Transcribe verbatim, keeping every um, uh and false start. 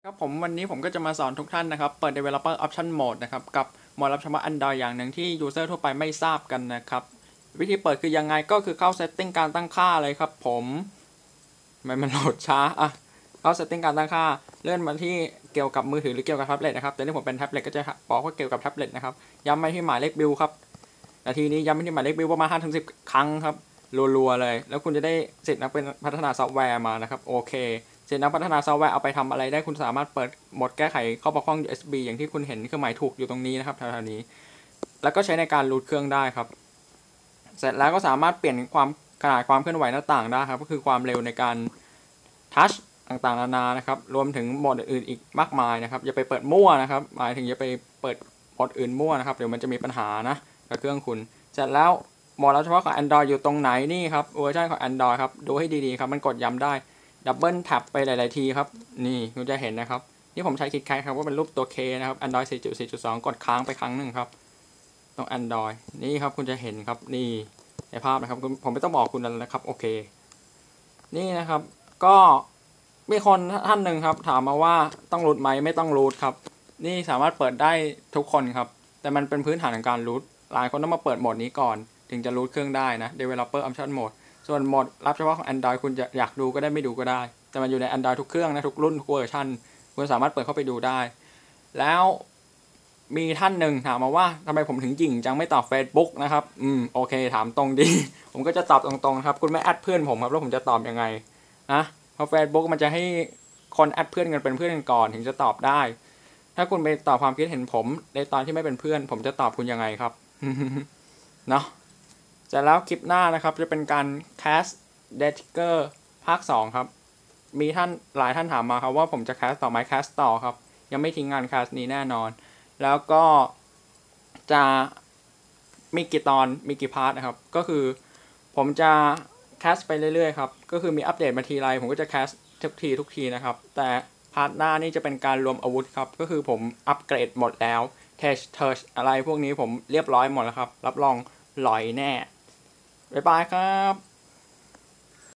ครับผมวันนี้ผมก็จะมาสอนทุกท่านนะครับเปิด Developer Option Mode นะครับกับโหมดรับเฉพาะ Android อย่างหนึ่งที่ User ทั่วไปไม่ทราบกันนะครับวิธีเปิดคือยังไงก็คือเข้า Setting การตั้งค่าเลยครับผมไม่มันโหลดช้าอ่ะเข้า Setting การตั้งค่าเลื่อนมาที่เกี่ยวกับมือถือหรือเกี่ยวกับแท็บเล็ตนะครับแต่นี่ผมเป็นแท็บเล็ตก็จะบอกว่าเกี่ยวกับแท็บเล็ตนะครับย้ำไปที่หมายเลขบิลครับนาทีนี้ย้ำไปที่หมายเลขบิลประมาณ ห้าถึงสิบ ครั้งครับรัวๆเลยแล้วคุณจะได้สิทธิ์นักเป็นพัฒนาซอฟต์แวร์มานะครับโอเคเสร็จนักพัฒนาซอฟต์แวร์เอาไปทำอะไรได้คุณสามารถเปิดโหมดแก้ไขข้อบกพร่อง ยู เอส บี อย่างที่คุณเห็นเครื่องหมายถูกอยู่ตรงนี้นะครับแถวๆนี้แล้วก็ใช้ในการรูทเครื่องได้ครับเสร็จแล้วก็สามารถเปลี่ยนความขนาดความเคลื่อนไหวหน้าต่างได้ครับก็คือความเร็วในการทัชต่างๆนานานะครับรวมถึงโหมดอื่นอีกมากมายนะครับอย่าไปเปิดมั่วนะครับหมายถึงอย่าไปเปิดโหมดอื่นมั่วนะครับเดี๋ยวมันจะมีปัญหานะกับเครื่องคุณเสร็จแล้วโหมดรับเฉพาะของ Android อยู่ตรงไหนนี่ครับเวอร์ชันของ Android ครับดูให้ดีๆครับมันกดย้ำได้ดับเบิลแท็บไปหลายๆทีครับนี่คุณจะเห็นนะครับนี่ผมใช้คลิกแค่ครับว่าเป็นรูปตัว K นะครับ Android สี่จุดสี่จุดสอง กดค้างไปครั้งหนึ่งครับตรง Android นี่ครับคุณจะเห็นครับนี่ในภาพนะครับผมไม่ต้องบอกคุณแล้วนะครับโอเคนี่นะครับก็มีคนท่านหนึ่งครับถามมาว่าต้องรูทไหมไม่ต้องรูทครับนี่สามารถเปิดได้ทุกคนครับแต่มันเป็นพื้นฐานของการรูทหลายคนต้องมาเปิดโหมดนี้ก่อนถึงจะรูทเครื่องได้นะ Developer Option Mode ส่วนโหมดรับเฉพาะของ Android คุณจะอยากดูก็ได้ไม่ดูก็ได้แต่มันอยู่ใน Android ทุกเครื่องนะทุกรุ่นทุกเวอร์ชันคุณสามารถเปิดเข้าไปดูได้แล้วมีท่านหนึ่งถามมาว่าทำไมผมถึงหยิ่งจังไม่ตอบ Facebook นะครับอืมโอเคถามตรงดี ผมก็จะตอบตรงๆครับคุณไม่แอดเพื่อนผมครับแล้วผมจะตอบยังไงนะเพราะ Facebook มันจะให้คนแอดเพื่อนกันเป็นเพื่อนกันก่อนถึงจะตอบได้ถ้าคุณไปตอบความคิดเห็นผมในตอนที่ไม่เป็นเพื่อนผมจะตอบคุณยังไงครับ เนาะเสร็จแล้วคลิปหน้านะครับจะเป็นการ cast Dagger ภาคสองครับมีท่านหลายท่านถามมาครับว่าผมจะ cast ต่อไหม cast ต่อครับยังไม่ทิ้งงาน cast นี้แน่นอนแล้วก็จะมีกี่ตอนมีกี่พาร์ทนะครับก็คือผมจะ cast ไปเรื่อยๆครับก็คือมีอัปเดตมาทีไรผมก็จะ cast ทุกทีทุกทีนะครับแต่พาร์ทหน้านี่จะเป็นการรวมอาวุธครับก็คือผมอัปเกรดหมดแล้วเทชเทิร์ชอะไรพวกนี้ผมเรียบร้อยหมดแล้วครับรับรองหลอยแน่บ๊ายบายครับ